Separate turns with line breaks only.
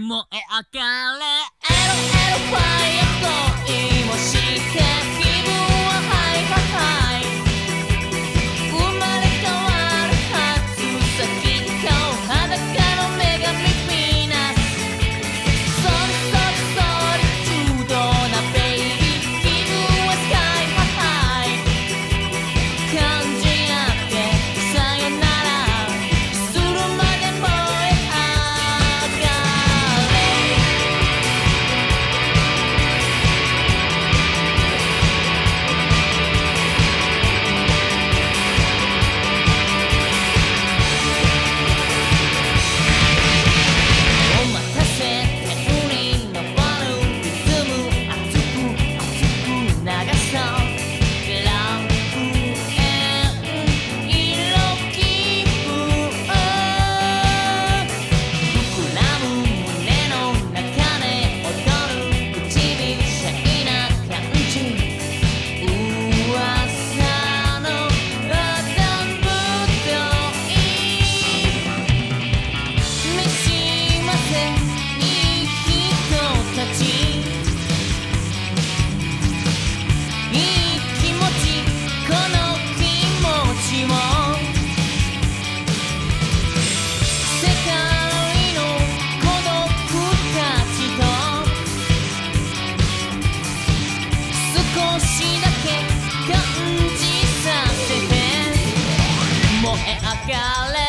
燃え上がれエロエロファイア恋もして気分はハイハイハイ生まれ変わるはずさきっと裸の女神ヴィーナスソリチュードなベイビー気分はスカイハイハイ感じ合ってさよならするまで燃え上がれお待たせ天輪のバルーンリズム熱く熱く流そう楽園色気分膨らむ胸の中で踊る唇シャイな感じ噂のラダンブドイ召しませいい人たちいい気持ちこの気持ちを世界の孤独たちと少しだけ感じさせて燃え上がれ